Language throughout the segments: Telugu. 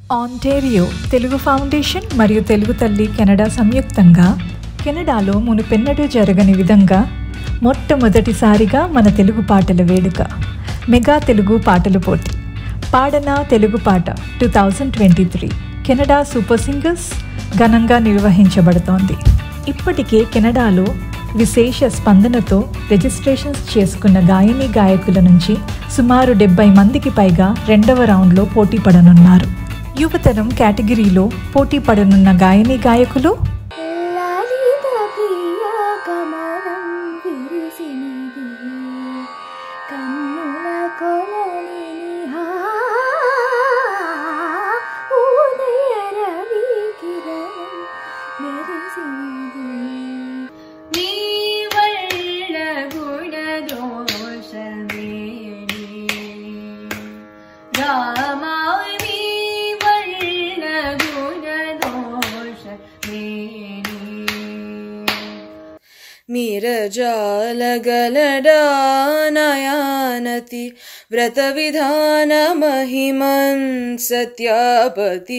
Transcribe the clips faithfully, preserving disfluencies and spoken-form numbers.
ఆంటేరియో తెలుగు ఫౌండేషన్ మరియు తెలుగు తల్లి కెనడా సంయుక్తంగా కెనడాలో మునుపెన్నడూ జరగని విధంగా మొట్టమొదటిసారిగా మన తెలుగు పాటల వేడుక మెగా తెలుగు పాటల పోటీ పాడన తెలుగు పాట two thousand twenty three Canada super singers ఘనంగా నిర్వహించబడుతోంది. ఇప్పటికే కెనడాలో విశేష స్పందనతో రిజిస్ట్రేషన్స్ చేసుకున్న గాయని గాయకుల నుంచి సుమారు డెబ్బై మందికి పైగా రెండవ రౌండ్లో పోటీ పడనున్నారు. యువతరం కేటగిరీలో పోటీ పడనున్న గాయని గాయకులు మీరజాలగలడానయానతి వ్రత విధాన మహిమన్ సత్యాపతి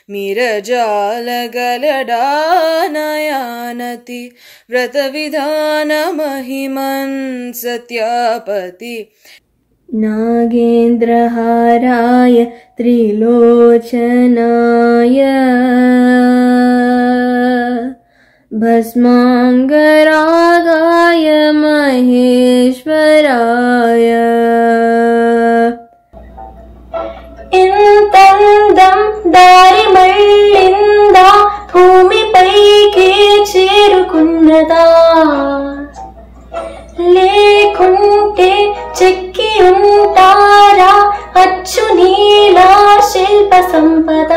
మీరజాలగలడానయానతి వ్రత విధాన మహిమన్ సత్యాపతి నాగేంద్రహారాయ త్రిలోచనాయ భస్మాంగరాగాయ మహేశ్వరాయ ఇంతందం దారి మళ్ళిందా భూమిపైకి చేరుకున్నదా లేకుంటే చెక్కి ఉంటారా అచ్చు నీలా శిల్ప సంపద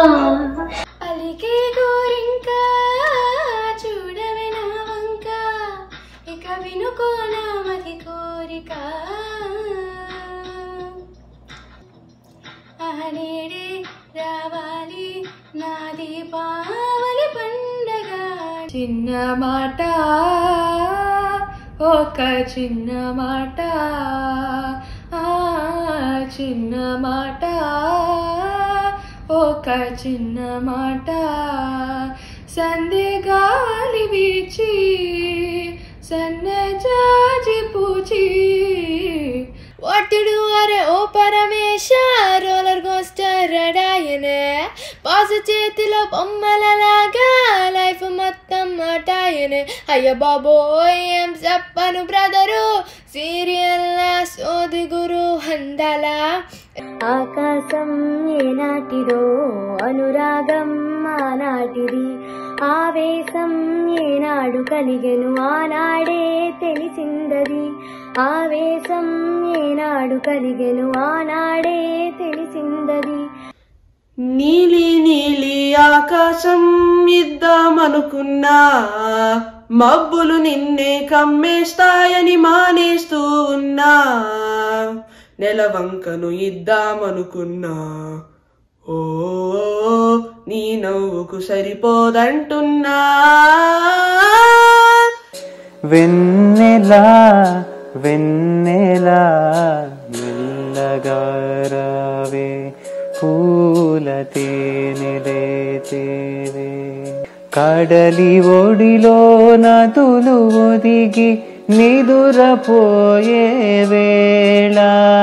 అలికే గోరింకా చూడవే నా వంక ఇక వినుకోనామది కోరిక అహనేడే రావాలి నా దీపావళి పండగ చిన్న మాట ఒక చిన్న మాట ఆ చిన్న మాట ఒక చిన్న మాట సందే గాలి వీచి సన్నజాజి పూచి ఒట్టుడు అరే ఓ పరమేశ రోలర్ కోస్టర్ రడాయనే పాసు చేతిలో బొమ్మలలాగా లైఫ్ మొత్తం అటాయనే అయ్య బాబోయ్ ఏం చెప్పను బ్రదరు సీరియల్ సోది గురు హందలా ఆకాశం ఏనాటిదో అనురాగం ఆనాటిది ఆవేశం ఏనాడు కలిగెను ఆనాడే తెలిసిందది ఆవేశం ఏనాడు కలిగెను ఆనాడే తెలిసిందది నీలి నీలి ఆకాశం ఇద్దామనుకున్నా మబ్బులు నిన్నే కమ్మేస్తాయని మానేస్తూ ఉన్నా నెలవంకను ఇద్దామనుకున్నా ఓ నీ నవ్వుకు సరిపోదంటున్నా వెన్నెలా వెన్నెలా మెల్లగారావే పూల తేనెలే తేవే కడలి ఒడిలో నదులు ఒదిగి నిదురపోయే వేళ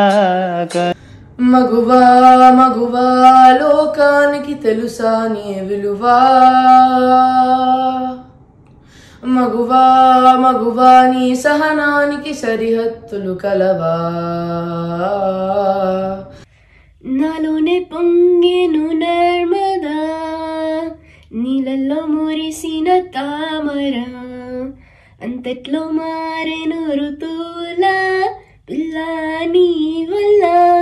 మగువా మగువా లోకానికి తెలుసా నీ విలువా మగువా మగువా నీ సహనానికి సరిహద్దులు కలవా నాలోనే పొంగెను నర్మదా నీళ్ళల్లో మురిసిన తామర అంతట్లో మారెను ఋతువుల పిల్ల నీ వల్ల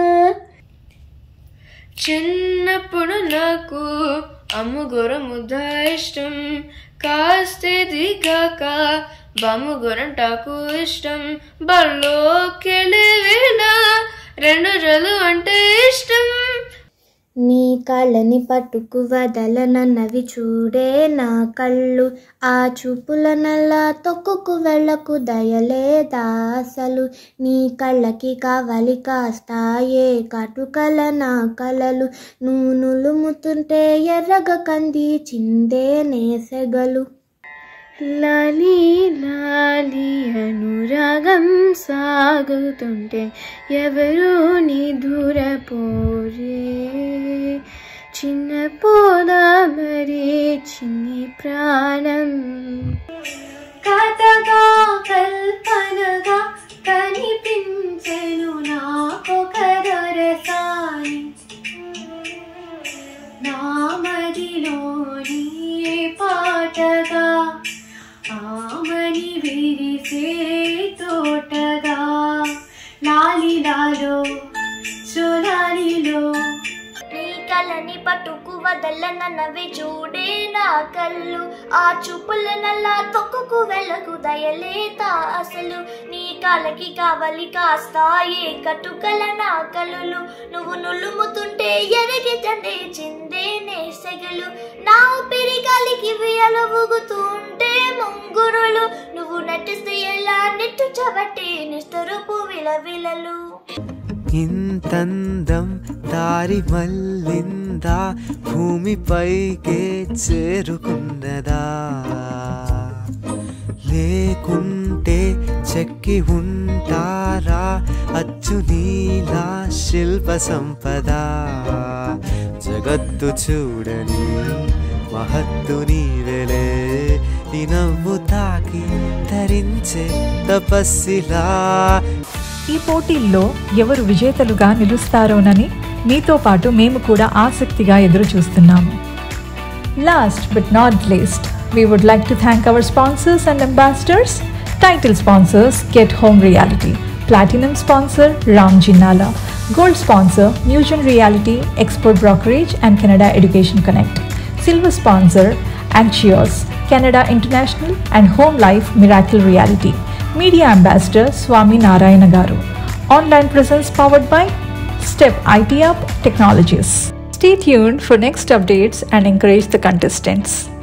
చిన్నప్పుడు నాకు అమ్ముగొర ముద్ద ఇష్టం కాస్తే దిగాక బామ్ముగొరంటాకు ఇష్టం బల్లోకెళ్ళి వేళ రెండు జలు అంటే ఇష్టం నీ కళ్ళని పట్టుకు వదలనన్నవి చూడే నా కళ్ళు, ఆ చూపుల నల్లా తొక్కుకు వెళ్ళకు దయలేదా అసలు, నీ కళ్ళకి కావాలి కాస్తాయే కాటుకల నా కలలు, నూనులుముతుంటే ఎర్రగ కంది చిందే నేసెగలు. లాలి లాలి అనురాగం సాగుతుంటే ఎవరు నిదురపోరే, చిన్న పోదా మరి చిన్ని ప్రాణం. కథగా కల్పనగా కనిపించెను నాకొక దొరసాని, నా మదిలోని పాటగా ఆమని విరిసే తోటగా, లాలిలాలో చోలాలిలో. నీ కళ్ళని పట్టుకు వదలనన్నవి చూడే నా కళ్ళు, ఆ చూపుల నల్లా తొక్కుకు వెళ్ళకు దయలేదా అసలు, నీ కాళ్ళకి కావాలి కాస్తాయే కట్టుకల నా కలులు, నువ్వు నులుముతుంటే ఎరగి తండే చిందే నేసెగలు, నా ఊపిరి గాలికి వియలు ఊగుతుంటే ముంగురులు, నువ్వు నటిస్తే ఎలా నెట్టు చబట్టి నిస్తరుపు విలవిలలు. ఇంతందం దారి మళ్ళిందా, భూమిపైకే చేరుకున్నదా, లేకుంటే చెక్కి ఉంటారా అచ్చు నీలా శిల్ప సంపద, జగత్తు చూడని మహత్తు నీవెలే, నీ నవ్వు తాకి ధరించే తపస్సిలా. ఈ పోటీల్లో ఎవరు విజేతలుగా నిలుస్తారోనని మీతో పాటు మేము కూడా ఆసక్తిగా ఎదురు చూస్తున్నాము. Last but not least, we would like to thank our sponsors and ambassadors. Title sponsors Get Home Reality, Platinum sponsor Ram Jinala, Gold sponsor Newgen Reality, Export Brokerage and Canada Education Connect, Silver sponsor Anxios, Canada International and Home Life Miracle Reality, Media Ambassador Swami Narayana Garu. Online presence powered by Step I T Up Technologies. Stay tuned for next updates and encourage the contestants.